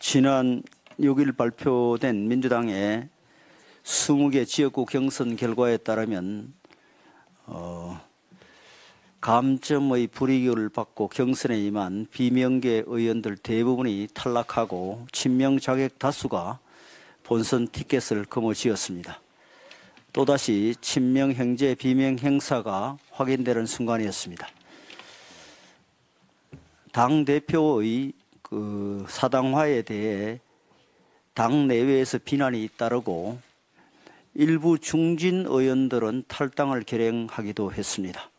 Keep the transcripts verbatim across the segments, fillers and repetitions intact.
지난 육 일 발표된 민주당의 스무 개 지역구 경선 결과에 따르면 어, 감점의 불이익을 받고 경선에 임한 비명계 의원들 대부분이 탈락하고 친명 자객 다수가 본선 티켓을 거머쥐었습니다. 또다시 친명 형제 비명 행사가 확인되는 순간이었습니다. 당 대표의 그 사당화에 대해 당 내외에서 비난이 따르고 일부 중진 의원들은 탈당을 결행하기도 했습니다.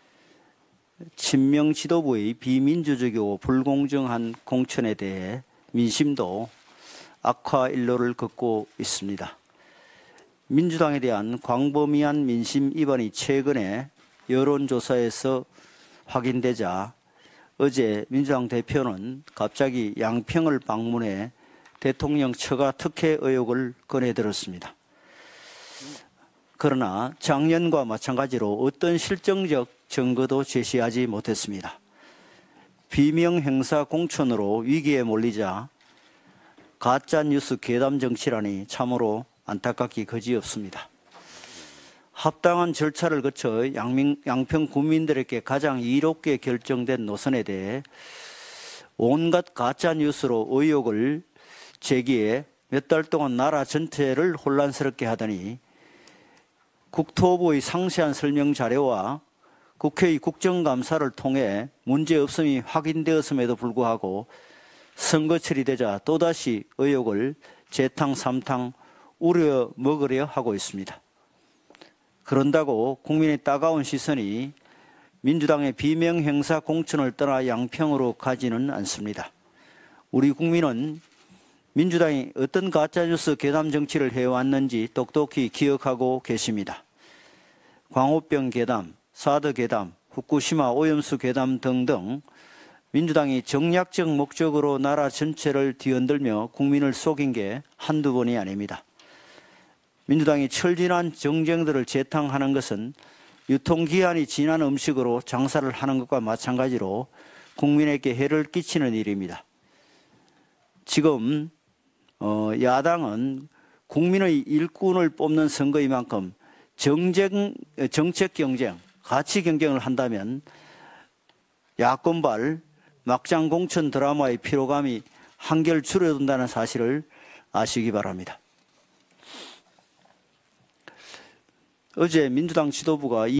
친명 지도부의 비민주적이고 불공정한 공천에 대해 민심도 악화 일로를 걷고 있습니다. 민주당에 대한 광범위한 민심 위반이 최근에 여론조사에서 확인되자 어제 민주당 대표는 갑자기 양평을 방문해 대통령 처가 특혜 의혹을 꺼내들었습니다. 그러나 작년과 마찬가지로 어떤 실정적 증거도 제시하지 못했습니다. 비명 행사 공천으로 위기에 몰리자 가짜뉴스 괴담 정치라니 참으로 안타깝기 거지없습니다. 합당한 절차를 거쳐 양민, 양평 국민들에게 가장 이롭게 결정된 노선에 대해 온갖 가짜뉴스로 의혹을 제기해 몇 달 동안 나라 전체를 혼란스럽게 하더니 국토부의 상세한 설명 자료와 국회의 국정감사를 통해 문제없음이 확인되었음에도 불구하고 선거 처리되자 또다시 의혹을 재탕 삼탕 우려 먹으려 하고 있습니다. 그런다고 국민의 따가운 시선이 민주당의 비명 행사 공천을 떠나 양평으로 가지는 않습니다. 우리 국민은 민주당이 어떤 가짜뉴스 괴담 정치를 해왔는지 똑똑히 기억하고 계십니다. 광우병 괴담, 사드 괴담, 후쿠시마 오염수 괴담 등등 민주당이 정략적 목적으로 나라 전체를 뒤흔들며 국민을 속인 게 한두 번이 아닙니다. 민주당이 철진한 정쟁들을 재탕하는 것은 유통기한이 지난 음식으로 장사를 하는 것과 마찬가지로 국민에게 해를 끼치는 일입니다. 지금 어, 야당은 국민의 일꾼을 뽑는 선거인 만큼 정쟁, 정책 경쟁, 가치 경쟁을 한다면 야권발 막장 공천 드라마의 피로감이 한결 줄어든다는 사실을 아시기 바랍니다. 어제 민주당 지도부가